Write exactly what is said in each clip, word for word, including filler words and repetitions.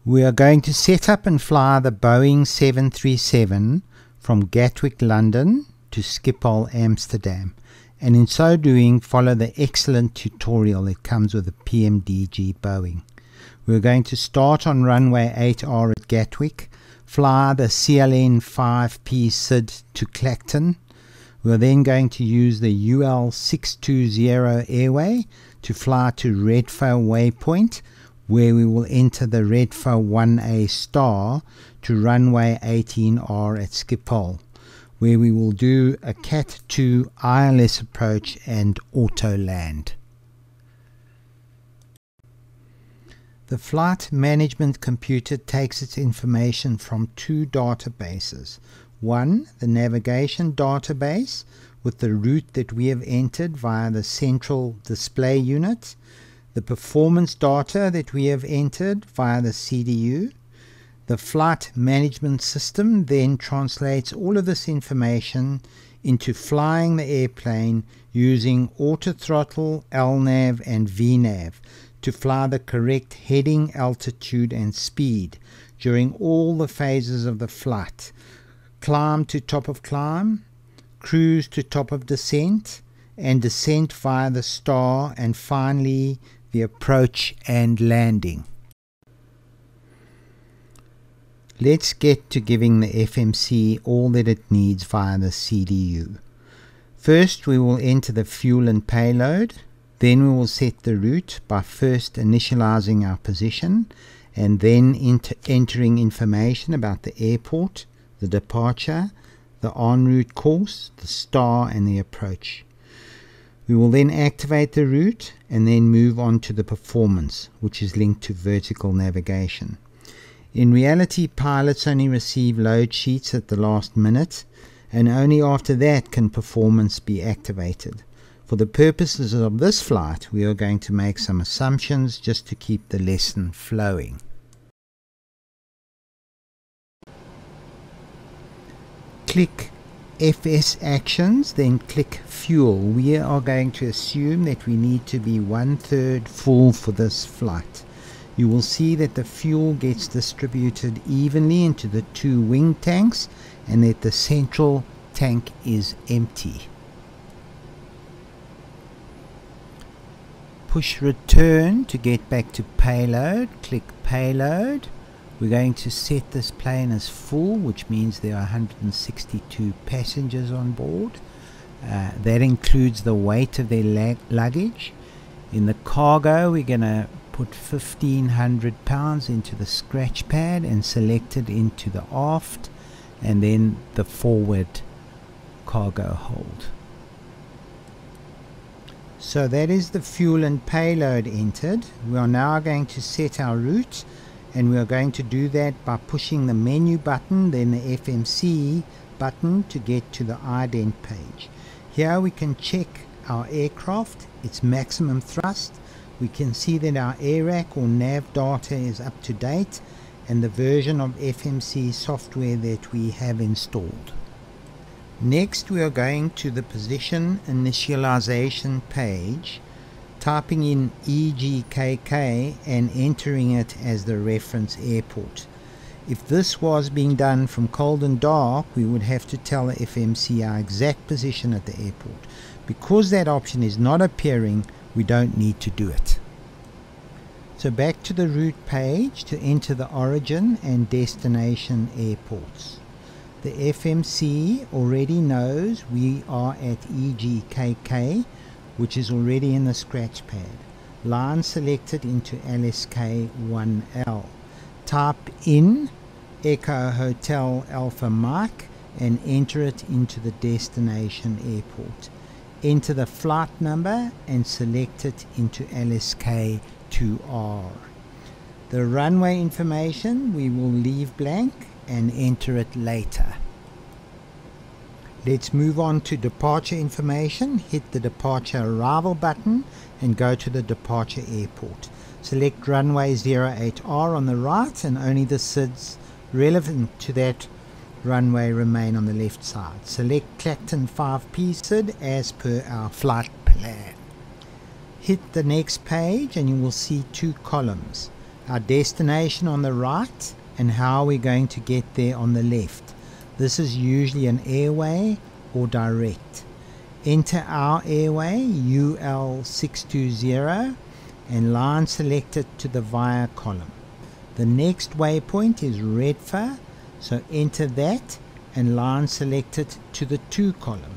We are going to set up and fly the Boeing seven thirty-seven from Gatwick, London to Schipol, Amsterdam, and in so doing follow the excellent tutorial that comes with the P M D G Boeing. We are going to start on runway eight R at Gatwick, fly the C L N five P S I D to Clacton. We are then going to use the U L six two zero airway to fly to Redfo waypoint, where we will enter the Redfo one A star to runway eighteen R at Schipol, where we will do a Cat two I L S approach and auto land. The flight management computer takes its information from two databases. One, the navigation database with the route that we have entered via the central display unit, the performance data that we have entered via the C D U. The flight management system then translates all of this information into flying the airplane using autothrottle, L NAV and V NAV to fly the correct heading, altitude and speed during all the phases of the flight: climb to top of climb, cruise to top of descent, and descent via the star, and finally the approach and landing. Let's get to giving the F M C all that it needs via the C D U. First we will enter the fuel and payload, then we will set the route by first initializing our position and then enter entering information about the airport, the departure, the en route course, the star and the approach. We will then activate the route and then move on to the performance, which is linked to vertical navigation. In reality, pilots only receive load sheets at the last minute, and only after that can performance be activated. For the purposes of this flight, we are going to make some assumptions just to keep the lesson flowing. Click F S Actions, then click Fuel. We are going to assume that we need to be one third full for this flight. You will see that the fuel gets distributed evenly into the two wing tanks and that the central tank is empty. Push return to get back to payload. Click Payload. We're going to set this plane as full, which means there are one hundred sixty-two passengers on board. Uh, that includes the weight of their luggage. In the cargo, we're going to put fifteen hundred pounds into the scratch pad and select it into the aft and then the forward cargo hold. So that is the fuel and payload entered. We are now going to set our route, and we are going to do that by pushing the menu button, then the F M C button to get to the ident page. Here we can check our aircraft, its maximum thrust. We can see that our A R A C or nav data is up to date and the version of F M C software that we have installed. Next we are going to the position initialization page, typing in E G K K and entering it as the reference airport. If this was being done from cold and dark, we would have to tell the F M C our exact position at the airport. Because that option is not appearing, we don't need to do it. So back to the route page to enter the origin and destination airports. The F M C already knows we are at E G K K, which is already in the scratch pad. Line selected into L S K one L. Type in Echo Hotel Alpha Mike and enter it into the destination airport. Enter the flight number and select it into L S K two R. The runway information we will leave blank and enter it later. Let's move on to departure information. Hit the departure arrival button and go to the departure airport. Select runway zero eight R on the right and only the S I Ds relevant to that runway remain on the left side. Select Clacton five P S I D as per our flight plan. Hit the next page and you will see two columns. our destination on the right and how we're going to get there on the left. This is usually an airway or direct. Enter our airway U L six two zero and line select it to the via column. The next waypoint is Redfern, so enter that and line select it to the to column.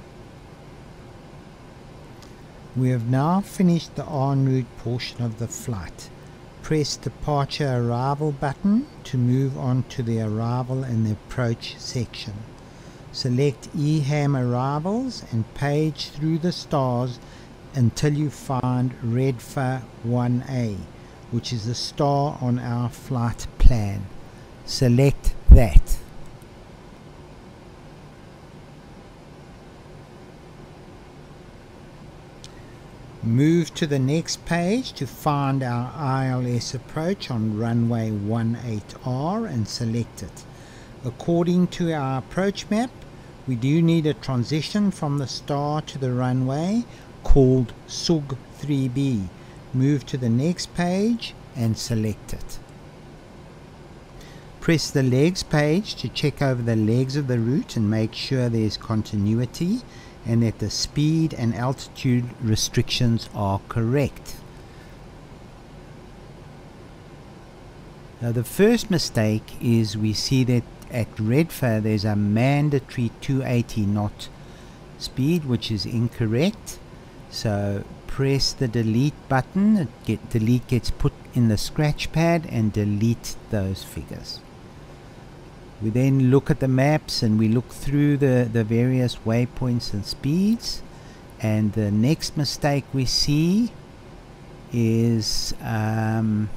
We have now finished the en route portion of the flight. Press departure arrival button to move on to the arrival and the approach section. Select E HAM arrivals and page through the stars until you find Redfern one A, which is the star on our flight plan. Select that. Move to the next page to find our I L S approach on runway one eight R and select it. According to our approach map, we do need a transition from the star to the runway called S U G three B. Move to the next page and select it. Press the legs page to check over the legs of the route and make sure there is continuity and that the speed and altitude restrictions are correct. Now the first mistake is we see that at Redfern there's a mandatory two eighty knot speed, which is incorrect. So press the delete button, it get, delete gets put in the scratch pad and delete those figures. We then look at the maps and we look through the, the various waypoints and speeds, and the next mistake we see is um,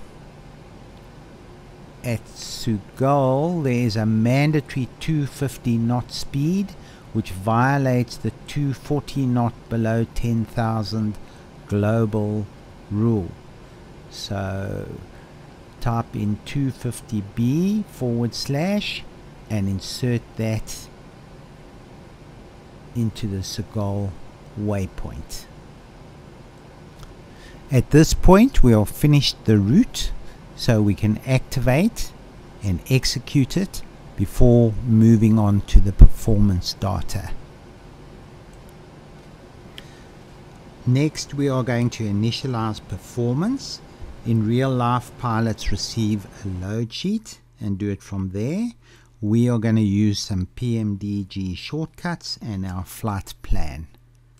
at Sugol there's a mandatory two fifty knot speed which violates the two forty knot below ten thousand global rule. So type in two fifty B forward slash and insert that into the Sugol waypoint. At this point we have finished the route, so we can activate and execute it before moving on to the performance data. Next we are going to initialize performance. In real life, pilots receive a load sheet and do it from there. We are going to use some P M D G shortcuts and our flight plan.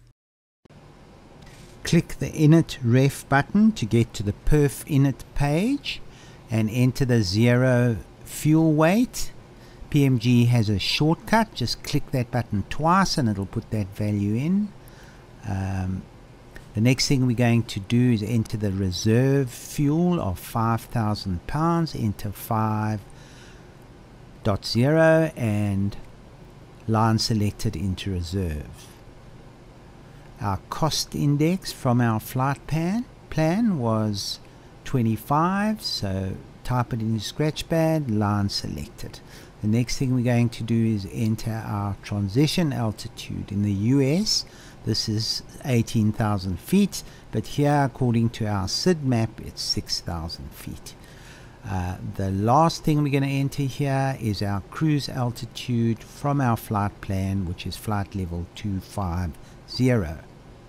Click the init ref button to get to the perf init page and enter the zero fuel weight. P M G has a shortcut, just click that button twice and it'll put that value in. Um, the next thing we're going to do is enter the reserve fuel of five thousand pounds, enter five point zero and line selected into reserve. Our cost index from our flight plan, plan was twenty-five, so type it in the scratch pad, line selected. The next thing we're going to do is enter our transition altitude. In the U S this is eighteen thousand feet, but here according to our S I D map it's six thousand feet. Uh, the last thing we're going to enter here is our cruise altitude from our flight plan, which is flight level two five zero.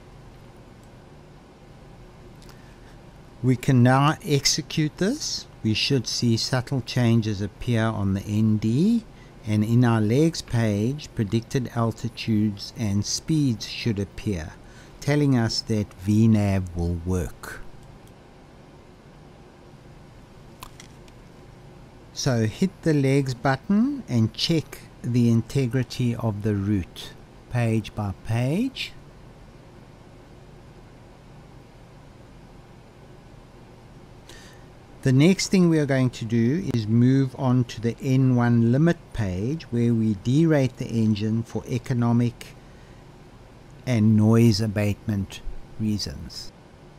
We can now execute this. We should see subtle changes appear on the N D, and in our legs page predicted altitudes and speeds should appear, telling us that V NAV will work. So hit the legs button and check the integrity of the route page by page. The next thing we are going to do is move on to the N one limit page, where we derate the engine for economic and noise abatement reasons.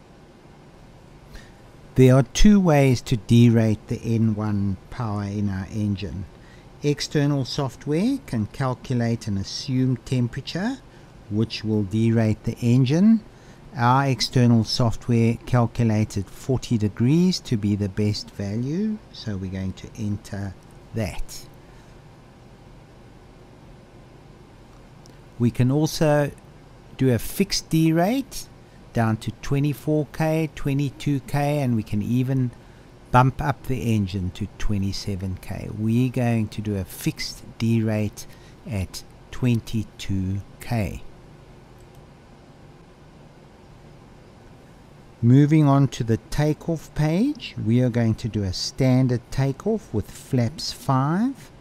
There are two ways to derate the N one power in our engine. External software can calculate an assumed temperature which will derate the engine Our external software calculated forty degrees to be the best value, so we're going to enter that. We can also do a fixed D rate down to twenty-four K, twenty-two K, and we can even bump up the engine to twenty-seven K. We're going to do a fixed D rate at twenty-two K. Moving on to the takeoff page, we are going to do a standard takeoff with flaps five.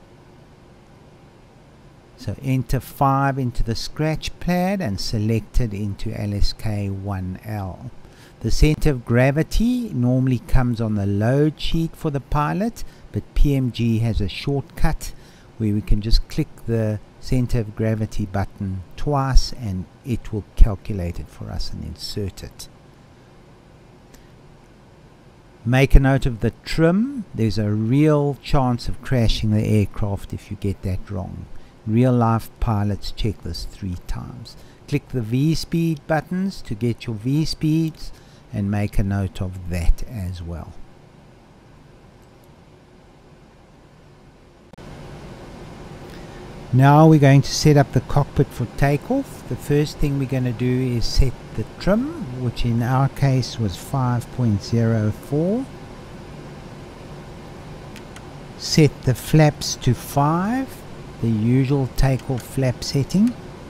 So enter five into the scratch pad and select it into L S K one L. The center of gravity normally comes on the load sheet for the pilot, but P M G has a shortcut where we can just click the center of gravity button twice and it will calculate it for us and insert it. Make a note of the trim. There's a real chance of crashing the aircraft if you get that wrong. Real life pilots check this three times. Click the V speed buttons to get your V speeds and make a note of that as well. Now we're going to set up the cockpit for takeoff. The first thing we're going to do is set the trim, which in our case was five point zero four. Set the flaps to five, the usual takeoff flap setting.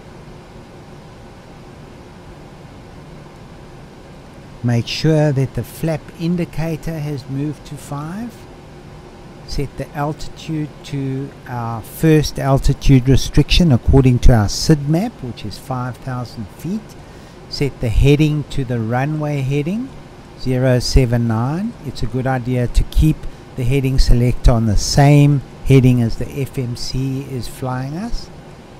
Make sure that the flap indicator has moved to five. Set the altitude to our first altitude restriction according to our S I D map, which is five thousand feet. Set the heading to the runway heading zero seven nine. It's a good idea to keep the heading selector on the same heading as the F M C is flying us.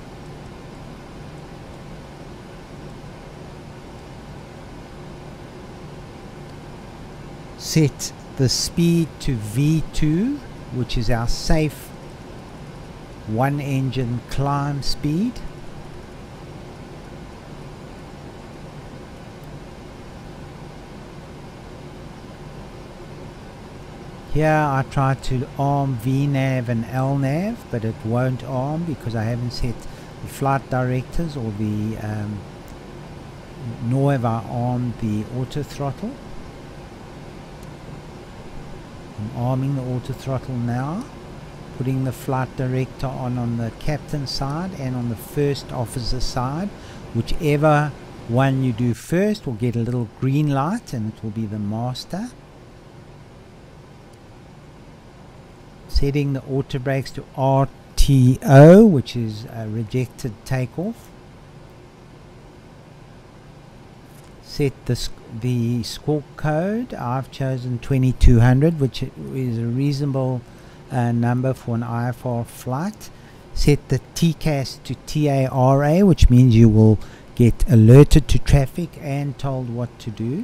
Set the speed to V two, which is our safe one engine climb speed. Here I tried to arm V nav and L nav, but it won't arm because I haven't set the flight directors or the um, nor have I armed the auto throttle. I'm arming the auto throttle now, putting the flight director on on the captain side and on the first officer side. Whichever one you do first will get a little green light and it will be the master. Setting the auto brakes to R T O, which is a rejected takeoff. Set the, the squawk code. I've chosen twenty-two hundred, which is a reasonable uh, number for an I F R flight. Set the T C A S to T A R A, which means you will get alerted to traffic and told what to do.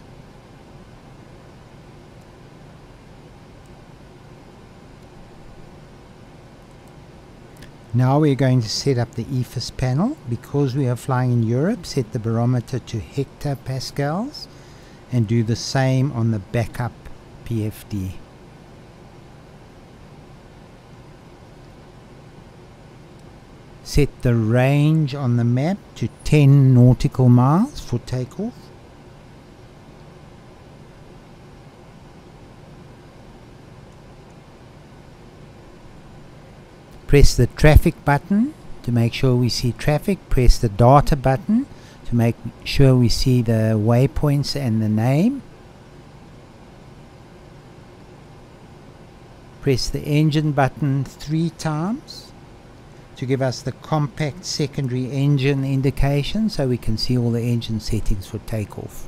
Now we're going to set up the E F I S panel. Because we are flying in Europe, set the barometer to hectopascals and do the same on the backup P F D. Set the range on the map to ten nautical miles for takeoff. Press the traffic button to make sure we see traffic. Press the data button to make sure we see the waypoints and the name. Press the engine button three times to give us the compact secondary engine indication so we can see all the engine settings for takeoff.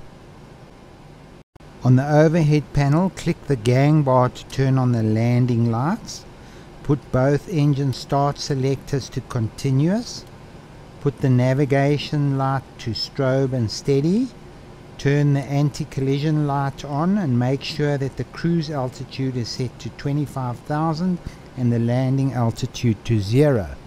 On the overhead panel, click the gang bar to turn on the landing lights. Put both engine start selectors to continuous. Put the navigation light to strobe and steady. Turn the anti-collision light on and make sure that the cruise altitude is set to twenty-five thousand and the landing altitude to zero.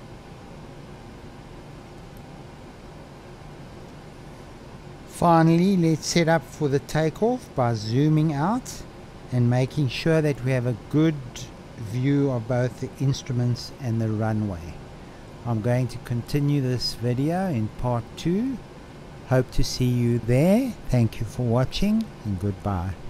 Finally, let's set up for the takeoff by zooming out and making sure that we have a good view of both the instruments and the runway. I'm going to continue this video in part two. Hope to see you there. Thank you for watching and goodbye.